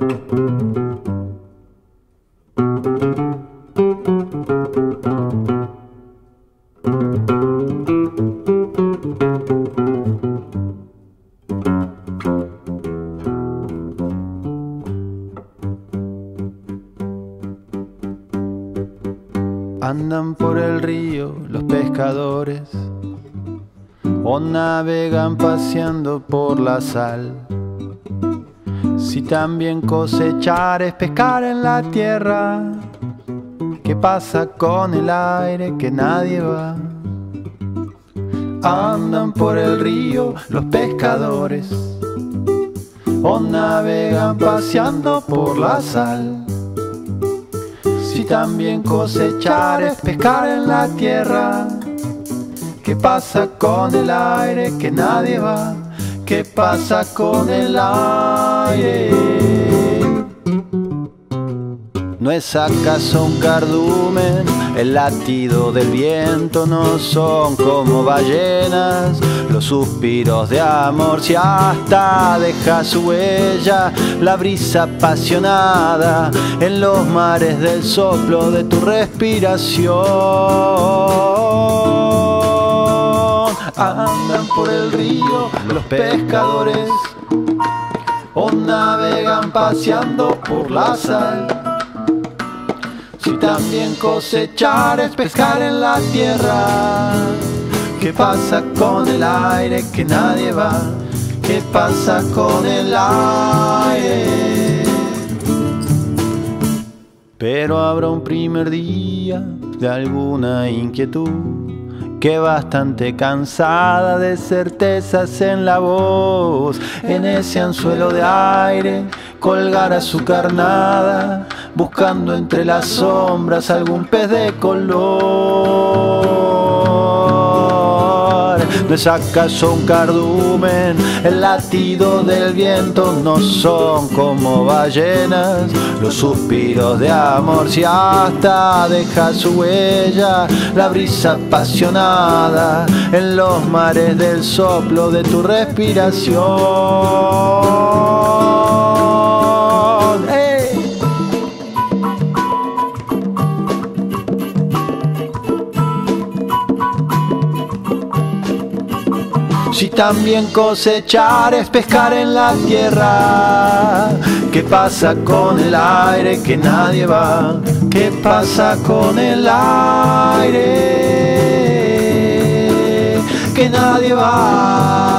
Andan por el río los pescadores o navegan paseando por la sal. Si también cosechar es pescar en la tierra, ¿qué pasa con el aire que nadie va? Andan por el río los pescadores o navegan paseando por la sal. Si también cosechar es pescar en la tierra, ¿qué pasa con el aire que nadie va? ¿Qué pasa con el aire? ¿No es acaso un cardumen? El latido del viento no son como ballenas. Los suspiros de amor si hasta deja su huella. La brisa apasionada en los mares del soplo de tu respiración. Andan por el río los pescadores o navegan paseando por la sal. Si también cosechar es pescar en la tierra, ¿qué pasa con el aire que nadie va? ¿Qué pasa con el aire? Pero habrá un primer día de alguna inquietud que bastante cansada de certezas en la voz, en ese anzuelo de aire colgará su carnada, buscando entre las sombras algún pez de color. ¿No es acaso un cardumen? El latido del viento no son como ballenas. Los suspiros de amor si hasta deja su huella. La brisa apasionada en los mares del soplo de tu respiración. ¡Hey! Si también cosechar es pescar en la tierra, ¿qué pasa con el aire que nadie va? ¿Qué pasa con el aire que nadie va?